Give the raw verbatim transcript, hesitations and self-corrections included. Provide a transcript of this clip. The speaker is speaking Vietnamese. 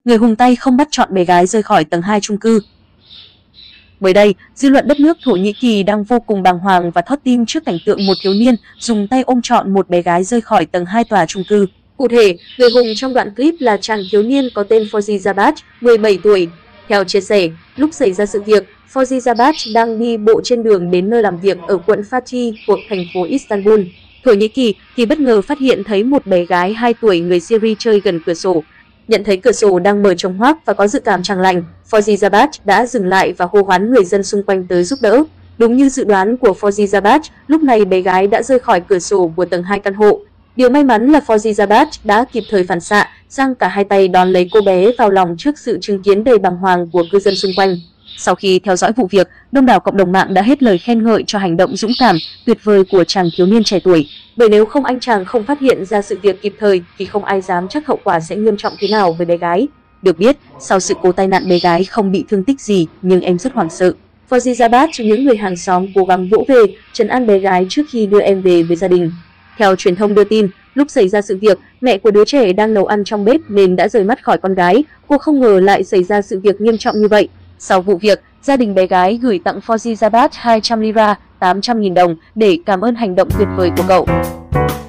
người hùng tay không bắt trọn bé gái rời khỏi tầng hai chung cư. Mới đây, dư luận đất nước Thổ Nhĩ Kỳ đang vô cùng bàng hoàng và thót tim trước cảnh tượng một thiếu niên dùng tay ôm trọn một bé gái rơi khỏi tầng hai tòa chung cư. Cụ thể, người hùng trong đoạn clip là chàng thiếu niên có tên Fauzi Zabat, mười bảy tuổi. Theo chia sẻ, lúc xảy ra sự việc, Fauzi Zabat đang đi bộ trên đường đến nơi làm việc ở quận Fatih thuộc thành phố Istanbul, Thổ Nhĩ Kỳ, thì bất ngờ phát hiện thấy một bé gái hai tuổi người Syria chơi gần cửa sổ. Nhận thấy cửa sổ đang mở trống hoác và có dự cảm chẳng lành, Fauzi Zabat đã dừng lại và hô hoán người dân xung quanh tới giúp đỡ. Đúng như dự đoán của Fauzi Zabat, lúc này bé gái đã rơi khỏi cửa sổ của tầng hai căn hộ. Điều may mắn là Fauzi Zabat đã kịp thời phản xạ, giang cả hai tay đón lấy cô bé vào lòng trước sự chứng kiến đầy bàng hoàng của cư dân xung quanh. Sau khi theo dõi vụ việc, đông đảo cộng đồng mạng đã hết lời khen ngợi cho hành động dũng cảm, tuyệt vời của chàng thiếu niên trẻ tuổi. Bởi nếu không anh chàng không phát hiện ra sự việc kịp thời thì không ai dám chắc hậu quả sẽ nghiêm trọng thế nào với bé gái. Được biết, sau sự cố tai nạn bé gái không bị thương tích gì nhưng em rất hoảng sợ. Fauzi Zabat cho những người hàng xóm cố gắng vỗ về, trấn an bé gái trước khi đưa em về với gia đình. Theo truyền thông đưa tin, lúc xảy ra sự việc, mẹ của đứa trẻ đang nấu ăn trong bếp nên đã rời mắt khỏi con gái. Cô không ngờ lại xảy ra sự việc nghiêm trọng như vậy. Sau vụ việc, gia đình bé gái gửi tặng Fauzi Zabat hai trăm lira, tám trăm nghìn đồng để cảm ơn hành động tuyệt vời của cậu.